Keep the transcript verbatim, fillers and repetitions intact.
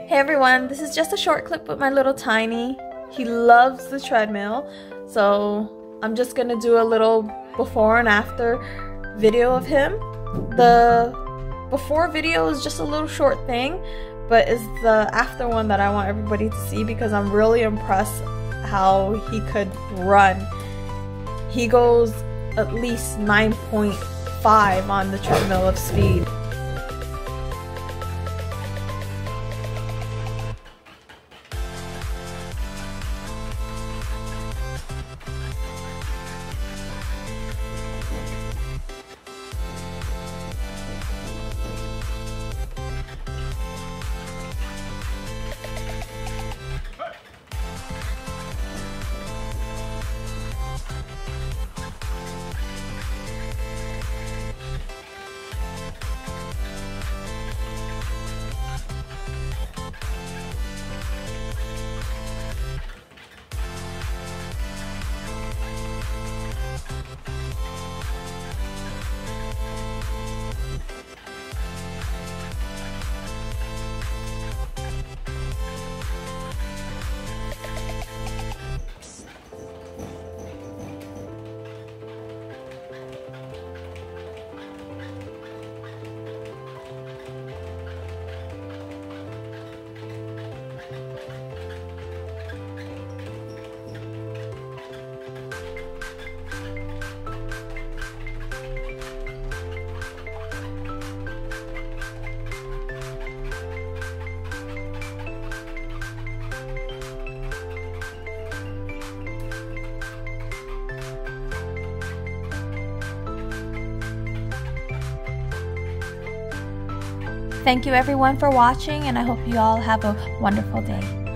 Hey everyone, this is just a short clip with my little Tiny. He loves the treadmill, so I'm just gonna do a little before and after video of him. The before video is just a little short thing, but is the after one that I want everybody to see because I'm really impressed how he could run. He goes at least nine point five on the treadmill of speed. Thank you everyone for watching, and I hope you all have a wonderful day.